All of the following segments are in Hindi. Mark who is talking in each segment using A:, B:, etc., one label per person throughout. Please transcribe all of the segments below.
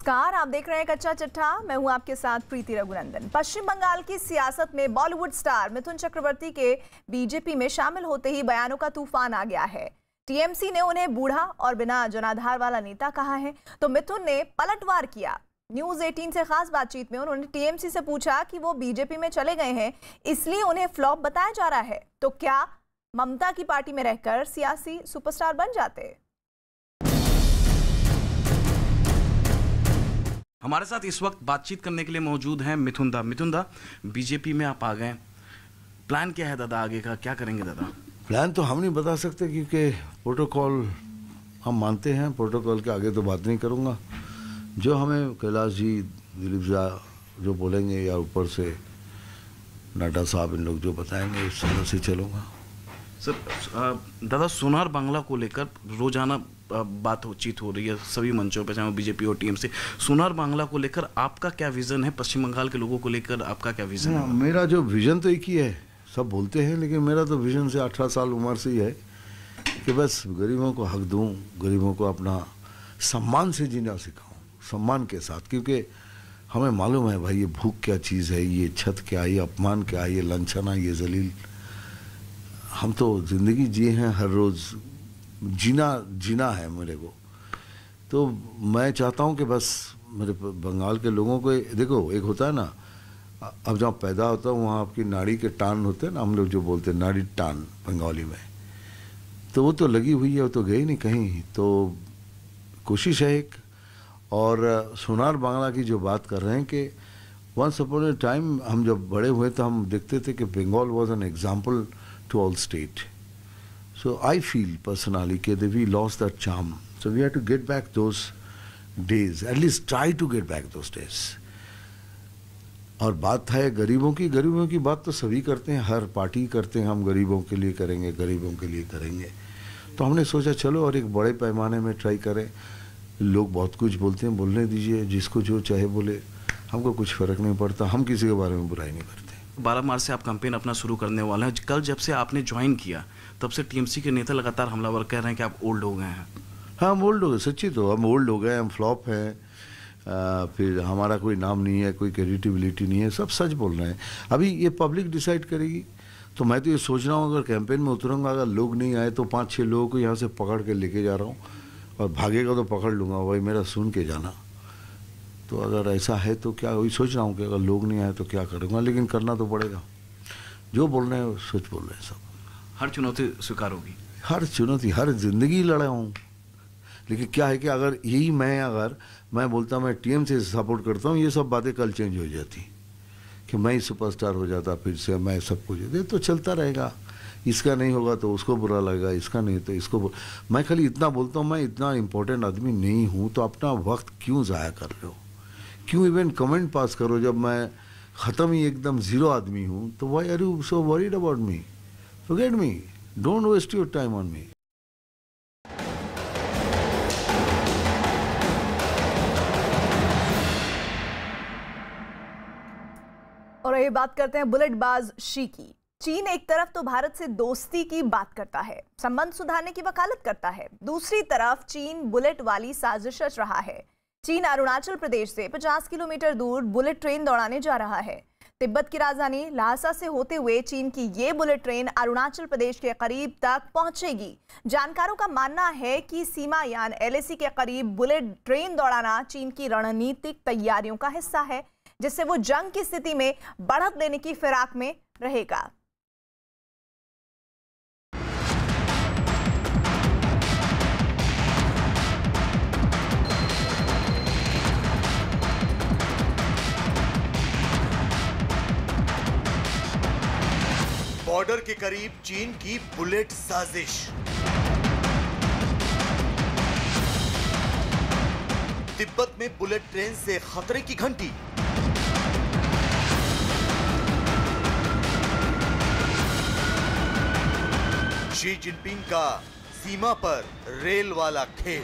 A: नमस्कार, आप देख रहे हैं कच्चा चिट्ठा। मैं हूं आपके साथ प्रीति रघुनंदन। पश्चिम बंगाल की सियासत में बॉलीवुड स्टार मिथुन चक्रवर्ती के बीजेपी में शामिल होते ही बयानों का तूफान आ गया है। टीएमसी ने उन्हें बूढ़ा और बिना जनाधार वाला नेता कहा है, तो मिथुन ने पलटवार किया। न्यूज 18 से खास बातचीत में उन्होंने टीएमसी से पूछा कि वो बीजेपी में चले गए हैं, इसलिए उन्हें फ्लॉप बताया जा रहा है, तो क्या ममता की पार्टी में रहकर सियासी सुपरस्टार बन जाते।
B: हमारे साथ इस वक्त बातचीत करने के लिए मौजूद हैं मिथुन दा। बीजेपी में आप आ गए, प्लान क्या है दादा आगे का, क्या करेंगे दादा?
C: प्लान तो हम नहीं बता सकते क्योंकि प्रोटोकॉल हम मानते हैं, प्रोटोकॉल के आगे तो बात नहीं करूंगा। जो हमें कैलाश जी, दिलीप झा जो बोलेंगे या ऊपर से नड्डा साहब इन लोग जो बताएंगे उस तरह से चलूँगा।
B: सर दादा, सोनार बांग्ला को लेकर रोजाना बातचीत हो रही है सभी मंचों पे, चाहे बीजेपी और टीएमसी। सोनार बांग्ला को लेकर आपका क्या विजन है? पश्चिम बंगाल के लोगों को लेकर आपका क्या विजन है?
C: मेरा जो विजन तो एक ही है, सब बोलते हैं, लेकिन मेरा तो विजन से 18 साल उम्र से ही है कि बस गरीबों को हक दूं, गरीबों को अपना सम्मान से जीना सिखाऊं, सम्मान के साथ। क्योंकि हमें मालूम है भाई ये भूख क्या चीज़ है, ये छत क्या, ये अपमान क्या, ये लांछना, ये जलील। हम तो ज़िंदगी जिए हैं, हर रोज़ जीना है मेरे को। तो मैं चाहता हूँ कि बस मेरे बंगाल के लोगों को देखो, एक होता है ना, अब जहाँ पैदा होता हूँ वहाँ आपकी नाड़ी के टान होते हैं ना, हम लोग जो बोलते हैं नाड़ी टान बंगाली में, तो वो तो लगी हुई है, वो तो गई नहीं कहीं। तो कोशिश है एक। और सोनार बांग्ला की जो बात कर रहे हैं कि वंस अपॉन ए टाइम हम जब बड़े हुए तो हम देखते थे कि Bengal was an example to all state. So I feel personally that we lost that charm. So we have to get back those days, at least try to get back those days. और बात है गरीबों की बात तो सभी करते हैं, हर पार्टी करते हैं, हम गरीबों के लिए करेंगे, गरीबों के लिए करेंगे। तो हमने सोचा चलो और एक बड़े पैमाने में ट्राई करें। लोग बहुत कुछ बोलते हैं, बोलने दीजिए, जिसको जो चाहे बोले, हमको कुछ फ़र्क नहीं पड़ता, हम किसी के बारे में बुराई नहीं करते।
B: 12 मार्च से आप कैंपेन अपना शुरू करने वाले हैं। कल जब से आपने ज्वाइन किया तब से टीएमसी के नेता लगातार हमलावर कह रहे हैं कि आप ओल्ड हो गए हैं।
C: हाँ, हम ओल्ड हो गए, सच्ची तो हम ओल्ड हो गए, हम फ्लॉप हैं, फिर हमारा कोई नाम नहीं है, कोई क्रेडिटिबिलिटी नहीं है, सब सच बोल रहे हैं। अभी ये पब्लिक डिसाइड करेगी। तो मैं तो ये सोच रहा हूँ अगर कैंपेन में उतरूँगा, अगर लोग नहीं आए तो 5-6 लोगों को यहाँ से पकड़ के लेके जा रहा हूँ, और भागेगा तो पकड़ लूँगा, वही मेरा सुन के जाना। तो अगर ऐसा है तो क्या, वही सोच रहा हूँ कि अगर लोग नहीं आए तो क्या करूँगा, लेकिन करना तो पड़ेगा। जो बोल रहे हैं सच बोल रहे हैं सब।
B: हर चुनौती स्वीकार होगी,
C: हर चुनौती, हर जिंदगी लड़ा हूँ। लेकिन क्या है कि अगर यही मैं बोलता मैं टीएमसी से सपोर्ट करता हूँ, ये सब बातें कल चेंज हो जाती कि मैं ही सुपरस्टार हो जाता, फिर से मैं सब कुछ तो चलता रहेगा। इसका नहीं होगा तो उसको बुरा लगेगा, इसका नहीं तो इसको मैं खाली इतना बोलता हूँ, मैं इतना इम्पोर्टेंट आदमी नहीं हूँ, तो अपना वक्त क्यों ज़ाया कर रहे हो, क्यों इवन कमेंट पास करो जब मैं ख़त्म ही एकदम ज़ीरो आदमी हूँ। तो why are you so worried about me? Forget me, don't waste your time on me.
A: और ये बात करते हैं बुलेटबाज शी की। चीन एक तरफ तो भारत से दोस्ती की बात करता है, संबंध सुधारने की वकालत करता है, दूसरी तरफ चीन बुलेट वाली साजिश रच रहा है। चीन अरुणाचल प्रदेश से 50 किलोमीटर दूर बुलेट ट्रेन दौड़ाने जा रहा है। तिब्बत की राजधानी ल्हासा से होते हुए चीन की ये बुलेट ट्रेन अरुणाचल प्रदेश के करीब तक पहुंचेगी। जानकारों का मानना है कि सीमायान एलएसी के करीब बुलेट ट्रेन दौड़ाना चीन की रणनीतिक तैयारियों का हिस्सा है, जिससे वो जंग की स्थिति में बढ़त लेने की फिराक में रहेगा।
D: बॉर्डर के करीब चीन की बुलेट साजिश। तिब्बत में बुलेट ट्रेन से खतरे की घंटी। शी जिनपिंग का सीमा पर रेल वाला खेल।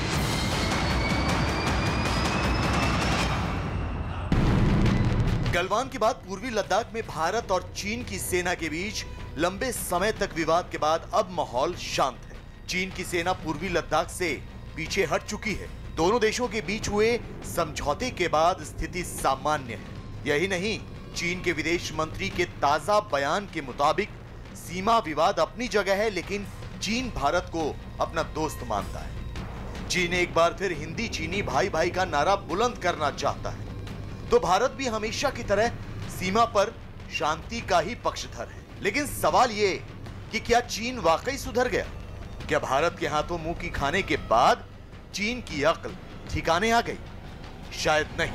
D: गलवान के बाद पूर्वी लद्दाख में भारत और चीन की सेना के बीच लंबे समय तक विवाद के बाद अब माहौल शांत है। चीन की सेना पूर्वी लद्दाख से पीछे हट चुकी है। दोनों देशों के बीच हुए समझौते के बाद स्थिति सामान्य है। यही नहीं, चीन के विदेश मंत्री के ताजा बयान के मुताबिक सीमा विवाद अपनी जगह है, लेकिन चीन भारत को अपना दोस्त मानता है। चीन एक बार फिर हिंदी चीनी भाई भाई का नारा बुलंद करना चाहता है, तो भारत भी हमेशा की तरह सीमा पर शांति का ही पक्षधर है। लेकिन सवाल ये कि क्या चीन वाकई सुधर गया? क्या भारत के हाथों मुंह की खाने के बाद चीन की अक्ल ठिकाने आ गई? शायद नहीं।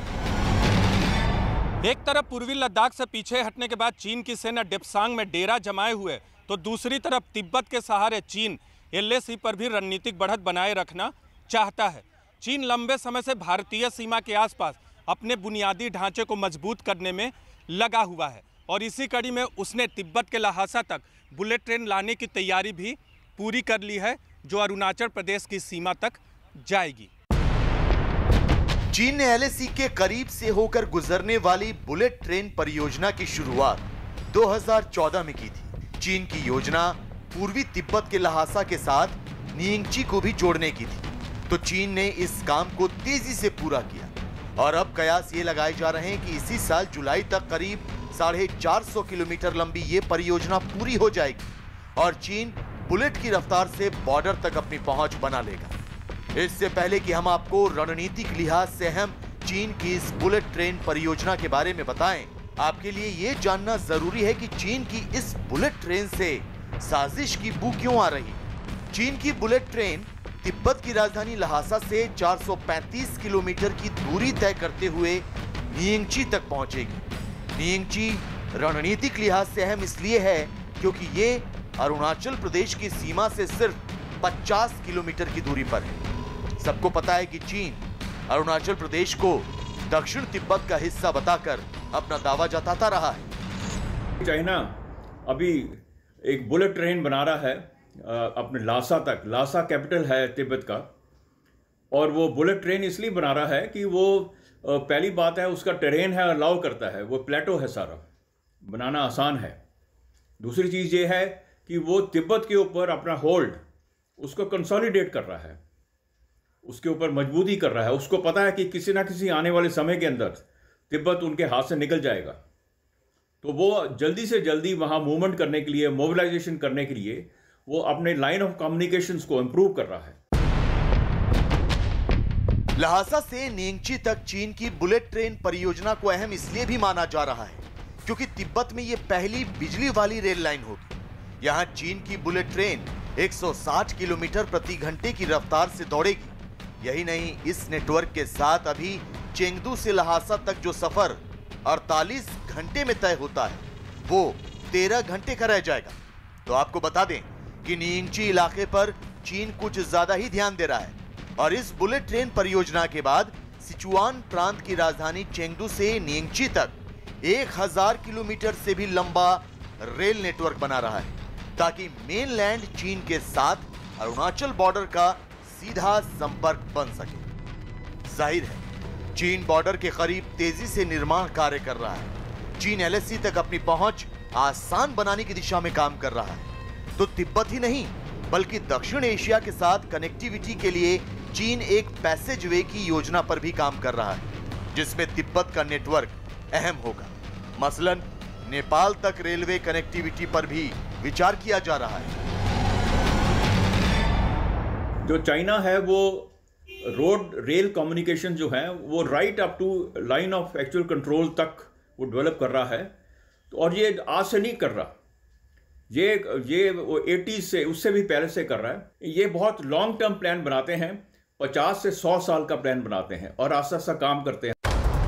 E: एक तरफ पूर्वी लद्दाख से पीछे हटने के बाद चीन की सेना डेप्सांग में डेरा जमाए हुए, तो दूसरी तरफ तिब्बत के सहारे चीन LAC पर भी रणनीतिक बढ़त बनाए रखना चाहता है। चीन लंबे समय से भारतीय सीमा के आसपास अपने बुनियादी ढांचे को मजबूत करने में लगा हुआ है और इसी कड़ी में उसने तिब्बत के लहासा तक बुलेट ट्रेन लाने की तैयारी भी पूरी कर ली है, जो अरुणाचल प्रदेश की सीमा तक जाएगी।
D: चीन ने LAC के करीब से होकर गुजरने वाली बुलेट ट्रेन परियोजना की शुरुआत 2014 में की थी। चीन की योजना पूर्वी तिब्बत के लहासा के साथ नियंगची को भी जोड़ने की थी, तो चीन ने इस काम को तेजी से पूरा किया और अब कयास ये लगाए जा रहे हैं कि इसी साल जुलाई तक करीब 450 किलोमीटर लंबी ये परियोजना पूरी हो जाएगी और चीन बुलेट की रफ्तार से बॉर्डर तक अपनी पहुंच बना लेगा। इससे पहले कि हम आपको रणनीतिक लिहाज से अहम चीन की इस बुलेट ट्रेन परियोजना के बारे में बताएं, आपके लिए ये जानना जरूरी है कि चीन की इस बुलेट ट्रेन से साजिश की बू क्यों आ रही। चीन की बुलेट ट्रेन तिब्बत की राजधानी लहासा से 435 किलोमीटर की दूरी तय करते हुए नियंगची तक पहुंचेगी। नियंगची रणनीतिक लिहाज से अहम इसलिए है क्योंकि ये अरुणाचल प्रदेश की सीमा से सिर्फ 50 किलोमीटर की दूरी पर है। सबको पता है कि चीन अरुणाचल प्रदेश को दक्षिण तिब्बत का हिस्सा बताकर अपना दावा जताता रहा है।
F: चाइना अभी एक बुलेट ट्रेन बना रहा है अपने लासा तक। लासा कैपिटल है तिब्बत का, और वो बुलेट ट्रेन इसलिए बना रहा है कि वो पहली बात है उसका टेरेन है, अलाउ करता है, वो प्लेटो है, सारा बनाना आसान है। दूसरी चीज़ ये है कि वो तिब्बत के ऊपर अपना होल्ड उसको कंसोलिडेट कर रहा है, उसके ऊपर मजबूती कर रहा है। उसको पता है कि किसी ना किसी आने वाले समय के अंदर तिब्बत उनके हाथ से निकल जाएगा, तो वो जल्दी से जल्दी वहाँ मूवमेंट करने के लिए, मोबिलाइजेशन करने के लिए वो अपने लाइन ऑफ कम्युनिकेशंस को इंप्रूव कर रहा है।
D: लहासा से नियंगची तक चीन की बुलेट ट्रेन परियोजना को अहम इसलिए भी माना जा रहा है क्योंकि तिब्बत में ये पहली बिजली वाली रेल लाइन होगी। यहाँ चीन की बुलेट ट्रेन 160 किलोमीटर प्रति घंटे की रफ्तार से दौड़ेगी। यही नहीं, इस नेटवर्क के साथ अभी चेंगदू से लहासा तक जो सफर 48 घंटे में तय होता है वो 13 घंटे का रह जाएगा। तो आपको बता दें कि नियंगची इलाके पर चीन कुछ ज्यादा ही ध्यान दे रहा है और इस बुलेट ट्रेन परियोजना के बाद सिचुआन प्रांत की राजधानी चेंगदू से नियंगची तक 1000 किलोमीटर से भी लंबा रेल नेटवर्क बना रहा है ताकि मेनलैंड चीन के साथ अरुणाचल बॉर्डर का सीधा संपर्क बन सके। जाहिर है चीन बॉर्डर के करीब तेजी से निर्माण कार्य कर रहा है। चीन LAC तक अपनी पहुंच आसान बनाने की दिशा में काम कर रहा है, तो तिब्बत ही नहीं बल्कि दक्षिण एशिया के साथ कनेक्टिविटी के लिए चीन एक पैसेज वे की योजना पर भी काम कर रहा है जिसमें तिब्बत का नेटवर्क अहम होगा। मसलन नेपाल तक रेलवे कनेक्टिविटी पर भी विचार किया जा रहा है।
F: जो चाइना है वो रोड रेल कम्युनिकेशन जो है वो right up to line of actual control तक वो डेवलप कर रहा है, तो और ये आज से नहीं कर रहा, ये वो 80s से उससे भी पहले से कर रहा है। ये बहुत लॉन्ग टर्म प्लान बनाते हैं, 50 से 100 साल का प्लान बनाते हैं और आस्ता आस्ता काम करते हैं।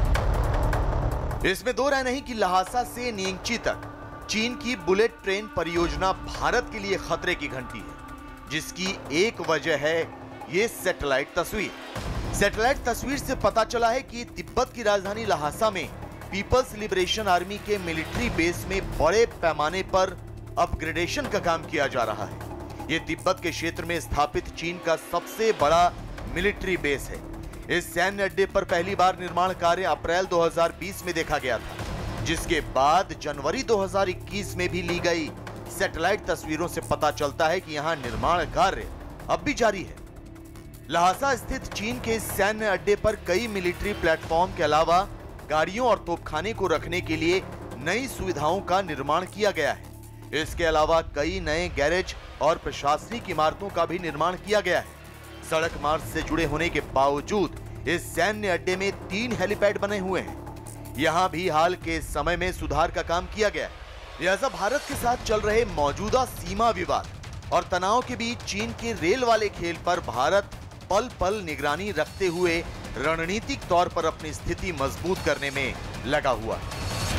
D: इसमें दो राय नहीं कि लहासा से नियंगची तक चीन की बुलेट ट्रेन परियोजना भारत के लिए खतरे की घंटी है, जिसकी एक वजह है ये सैटेलाइट तस्वीर। सैटेलाइट तस्वीर से पता चला है कि तिब्बत की राजधानी लहासा में पीपल्स लिबरेशन आर्मी के मिलिट्री बेस में बड़े पैमाने पर अपग्रेडेशन का काम किया जा रहा है। ये तिब्बत के क्षेत्र में स्थापित चीन का सबसे बड़ा मिलिट्री बेस है। इस सैन्य अड्डे पर पहली बार निर्माण कार्य अप्रैल 2020 में देखा गया था, जिसके बाद जनवरी 2021 में भी ली गई सैटेलाइट तस्वीरों से पता चलता है कि यहाँ निर्माण कार्य अब भी जारी है। लहासा स्थित चीन के इस सैन्य अड्डे पर कई मिलिट्री प्लेटफॉर्म के अलावा गाड़ियों और तोपखाने को रखने के लिए नई सुविधाओं का निर्माण किया गया है। इसके अलावा कई नए गैरेज और प्रशासनिक इमारतों का भी निर्माण किया गया है। सड़क मार्ग से जुड़े होने के बावजूद इस सैन्य अड्डे में 3 हेलीपैड बने हुए हैं। यहाँ भी हाल के समय में सुधार का काम किया गया है। लिहाजा भारत के साथ चल रहे मौजूदा सीमा विवाद और तनाव के बीच चीन के रेल वाले खेल पर भारत पल पल निगरानी रखते हुए रणनीतिक तौर पर अपनी स्थिति मजबूत करने में लगा हुआ है।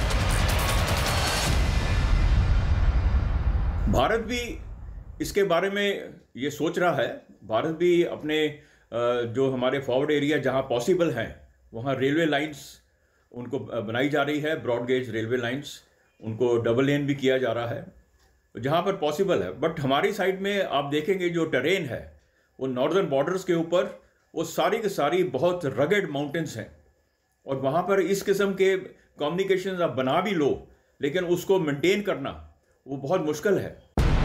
F: भारत भी इसके बारे में ये सोच रहा है। भारत भी अपने जो हमारे फॉरवर्ड एरिया जहां पॉसिबल हैं वहां रेलवे लाइंस उनको बनाई जा रही है, ब्रॉड गेज रेलवे लाइंस, उनको डबल लेन भी किया जा रहा है जहां पर पॉसिबल है। बट हमारी साइड में आप देखेंगे जो टेरेन है वो नॉर्दर्न बॉर्डर्स के ऊपर वो सारी की सारी बहुत रगेड माउंटेन्स हैं और वहां पर इस किस्म के कम्युनिकेशन आप बना भी लो लेकिन उसको मेंटेन करना वो बहुत मुश्किल है।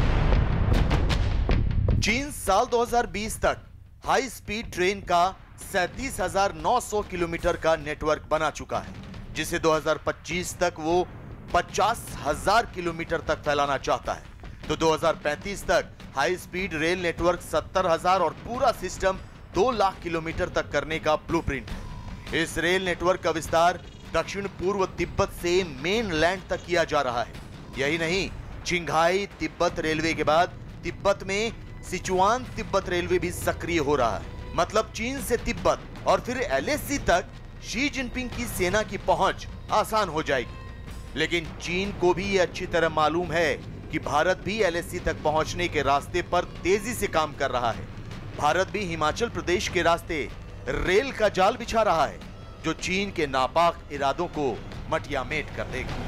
D: चीन साल 2020 तक हाई स्पीड ट्रेन का 37,900 किलोमीटर का नेटवर्क बना चुका है, जिसे 2025 तक वो 50,000 किलोमीटर तक फैलाना चाहता है। तो 2035 तक हाई स्पीड रेल नेटवर्क 70,000 और पूरा सिस्टम 2 लाख किलोमीटर तक करने का ब्लूप्रिंट है। इस रेल नेटवर्क का विस्तार दक्षिण पूर्व तिब्बत से मेनलैंड तक किया जा रहा है। यही नहीं, चिंघाई तिब्बत रेलवे के बाद तिब्बत में सिचुआन तिब्बत रेलवे भी सक्रिय हो रहा है। मतलब चीन से तिब्बत और फिर LAC तक शी जिनपिंग की सेना की पहुंच आसान हो जाएगी। लेकिन चीन को भी यह अच्छी तरह मालूम है कि भारत भी LAC तक पहुंचने के रास्ते पर तेजी से काम कर रहा है। भारत भी हिमाचल प्रदेश के रास्ते रेल का जाल बिछा रहा है, जो चीन के नापाक इरादों को मटियामेट कर देगा।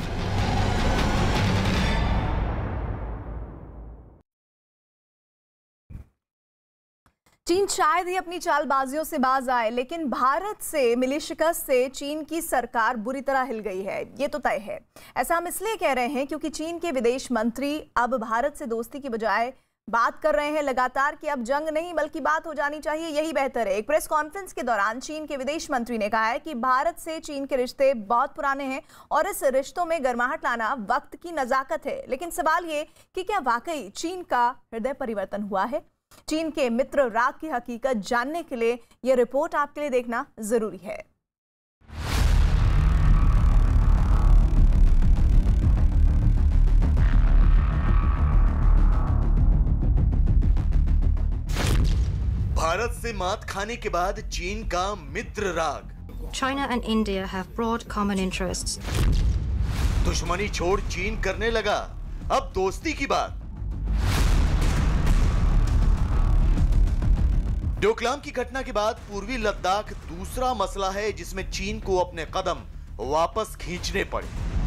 A: चीन शायद ही अपनी चालबाजियों से बाज आए, लेकिन भारत से मिली शिकस्त से चीन की सरकार बुरी तरह हिल गई है, ये तो तय है। ऐसा हम इसलिए कह रहे हैं क्योंकि चीन के विदेश मंत्री अब भारत से दोस्ती की बजाय बात कर रहे हैं लगातार कि अब जंग नहीं बल्कि बात हो जानी चाहिए, यही बेहतर है। एक प्रेस कॉन्फ्रेंस के दौरान चीन के विदेश मंत्री ने कहा है कि भारत से चीन के रिश्ते बहुत पुराने हैं और इस रिश्तों में गर्माहट लाना वक्त की नजाकत है। लेकिन सवाल ये कि क्या वाकई चीन का हृदय परिवर्तन हुआ है? चीन के मित्र राग की हकीकत जानने के लिए यह रिपोर्ट आपके लिए देखना जरूरी है।
D: भारत से मात खाने के बाद चीन का मित्र राग।
G: China and India have broad common interests.
D: दुश्मनी छोड़ चीन करने लगा अब दोस्ती की बात। डोकलाम की घटना के बाद पूर्वी लद्दाख दूसरा मसला है जिसमें चीन को अपने कदम वापस खींचने पड़े।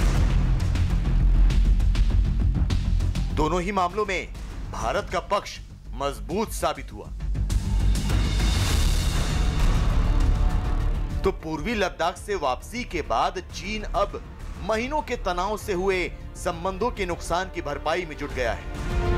D: दोनों ही मामलों में भारत का पक्ष मजबूत साबित हुआ। तो पूर्वी लद्दाख से वापसी के बाद चीन अब महीनों के तनाव से हुए संबंधों के नुकसान की भरपाई में जुट गया है।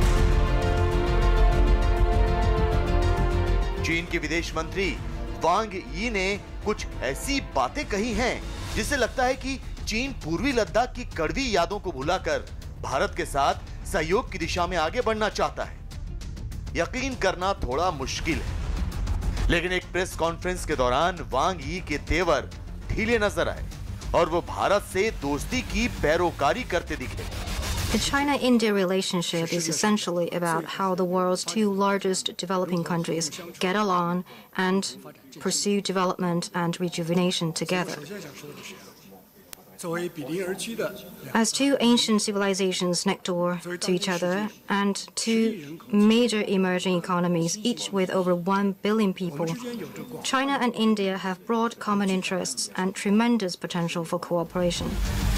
D: चीन के विदेश मंत्री वांग यी ने कुछ ऐसी बातें कही हैं जिससे लगता है कि चीन पूर्वी लद्दाख की कड़वी यादों को भुलाकर भारत के साथ सहयोग की दिशा में आगे बढ़ना चाहता है। यकीन करना थोड़ा मुश्किल है, लेकिन एक प्रेस कॉन्फ्रेंस के दौरान वांग यी के तेवर ढीले नजर आए और वो भारत से दोस्ती की पैरोकारी करते दिखे।
G: The China-India relationship is essentially about how the world's two largest developing countries get along and pursue development and rejuvenation together. As two ancient civilizations next door to each other and two major emerging economies, each with over 1 billion people, China and India have broad common interests and tremendous potential for cooperation.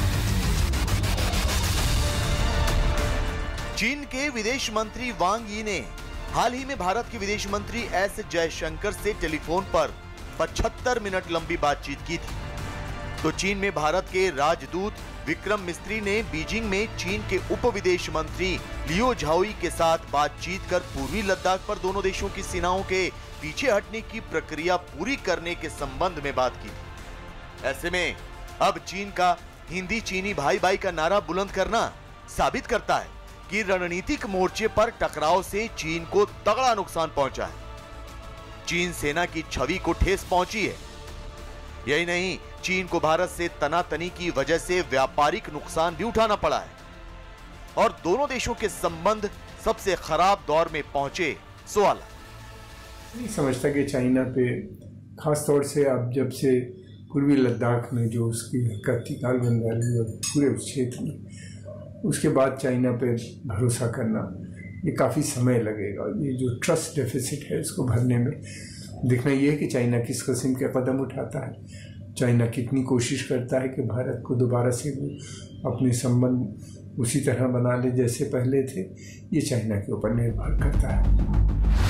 D: चीन के विदेश मंत्री वांग यी ने हाल ही में भारत के विदेश मंत्री एस जयशंकर से टेलीफोन पर 75 मिनट लंबी बातचीत की थी। तो चीन में भारत के राजदूत विक्रम मिस्त्री ने बीजिंग में चीन के उप विदेश मंत्री लियो झाओई के साथ बातचीत कर पूर्वी लद्दाख पर दोनों देशों की सेनाओं के पीछे हटने की प्रक्रिया पूरी करने के संबंध में बात की। ऐसे में अब चीन का हिंदी चीनी भाई भाई का नारा बुलंद करना साबित करता है कि रणनीतिक मोर्चे पर टकराव से चीन को तगड़ा नुकसान पहुंचा है। चीन सेना की छवि को ठेस पहुंची है। यही नहीं, चीन को भारत से तनातनी की वजह से व्यापारिक नुकसान भी उठाना पड़ा है और दोनों देशों के संबंध सबसे खराब दौर में पहुंचे। सवाल
H: नहीं समझता कि चाइना पे खास तौर से अब जब से पूर्वी लद्दाख में जो उसकी हरकत थी गालवन वैली और पूरे उस क्षेत्र में, उसके बाद चाइना पे भरोसा करना ये काफ़ी समय लगेगा। ये जो ट्रस्ट डेफिसिट है इसको भरने में देखना ये है कि चाइना किस किस्म के कदम उठाता है, चाइना कितनी कोशिश करता है कि भारत को दोबारा से वो अपने संबंध उसी तरह बना ले जैसे पहले थे। ये चाइना के ऊपर निर्भर करता है।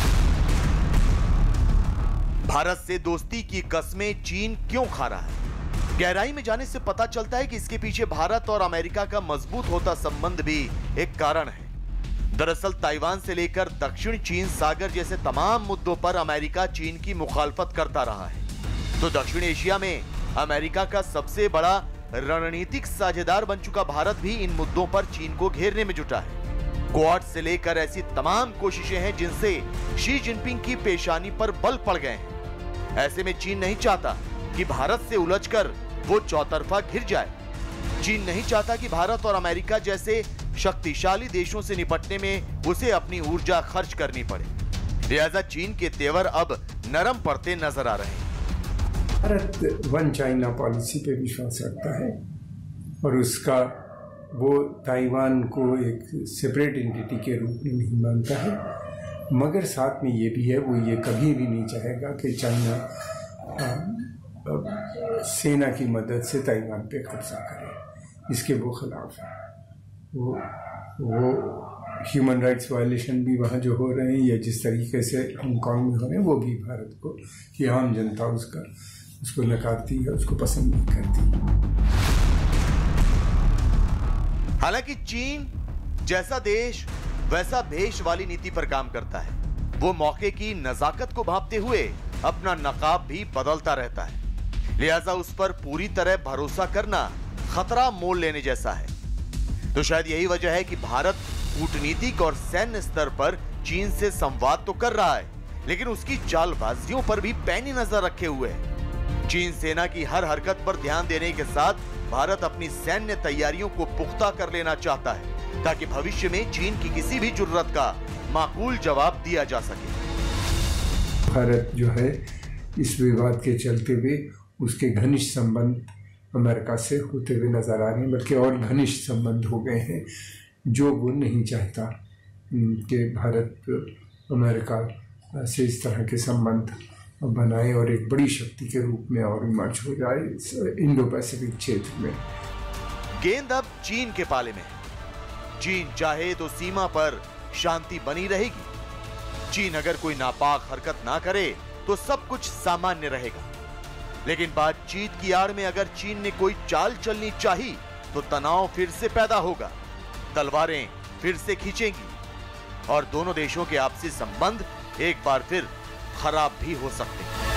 D: भारत से दोस्ती की कस्में चीन क्यों खा रहा है? गहराई में जाने से पता चलता है कि इसके पीछे भारत और अमेरिका का मजबूत होता संबंध भी एक कारण है। दरअसल ताइवान से लेकर दक्षिण चीन सागर जैसे तमाम मुद्दों पर अमेरिका चीन की मुखालफत करता रहा है। तो दक्षिण एशिया में अमेरिका का सबसे बड़ा रणनीतिक साझेदार बन चुका भारत भी इन मुद्दों पर चीन को घेरने में जुटा है। क्वाड से लेकर ऐसी तमाम कोशिशें हैं जिनसे शी जिनपिंग की पेशानी पर बल पड़ गए हैं। ऐसे में चीन नहीं चाहता कि भारत से उलझकर वो चौतरफा घिर जाए। चीन नहीं चाहता कि भारत और अमेरिका जैसे शक्तिशाली देशों से निपटने में उसे अपनी ऊर्जा खर्च करनी पड़े। लिहाजा चीन के तेवर अब नरम पड़ते नजर आ रहे हैं।
H: भारत वन चाइना पॉलिसी पे विश्वास रखता है और उसका वो ताइवान को एक सेपरेट एंटिटी के रूप में नहीं मानता है, मगर साथ में ये भी है वो ये कभी भी नहीं चाहेगा कि चाइना सेना की मदद से ताइवान पे कब्जा करे। इसके वो खिलाफ है। वो ह्यूमन राइट्स वायलेशन भी वहाँ जो हो रहे हैं या जिस तरीके से हांगकांग में हो रहे हैं वो भी भारत को कि आम जनता उसको नकारती है, उसको पसंद नहीं करती।
D: हालांकि चीन जैसा देश वैसा भेष वाली नीति पर काम करता है। वो मौके की नजाकत को भांपते हुए अपना नकाब भी बदलता रहता है। लिहाजा उस पर पूरी तरह भरोसा करना खतरा मोल लेने जैसा है। तो शायद यही वजह है कि भारत कूटनीतिक और सैन्य स्तर पर चीन से संवाद तो कर रहा है, लेकिन उसकी चालबाजियों पर भी पैनी नजर रखे हुए है। चीन सेना की हर हरकत पर ध्यान देने के साथ भारत अपनी सैन्य तैयारियों को पुख्ता कर लेना चाहता है ताकि भविष्य में चीन की किसी भी जुर्रत का माकूल जवाब दिया जा सके।
H: भारत जो है इस विवाद के चलते हुए उसके घनिष्ठ संबंध अमेरिका से होते हुए नजर आ रहे हैं, बल्कि और घनिष्ठ संबंध हो गए हैं जो वो नहीं चाहता कि भारत अमेरिका से इस तरह के संबंध बनाए और एक बड़ी शक्ति के रूप में और इमर्ज हो जाए इंडो पैसिफिक क्षेत्र में।
D: गेंद अब चीन के पाले में है। चीन चाहे तो सीमा पर शांति बनी रहेगी। चीन अगर कोई नापाक हरकत ना करे तो सब कुछ सामान्य रहेगा। लेकिन बातचीत की आड़ में अगर चीन ने कोई चाल चलनी चाहिए तो तनाव फिर से पैदा होगा, तलवारें फिर से खींचेंगी और दोनों देशों के आपसी संबंध एक बार फिर खराब भी हो सकते हैं।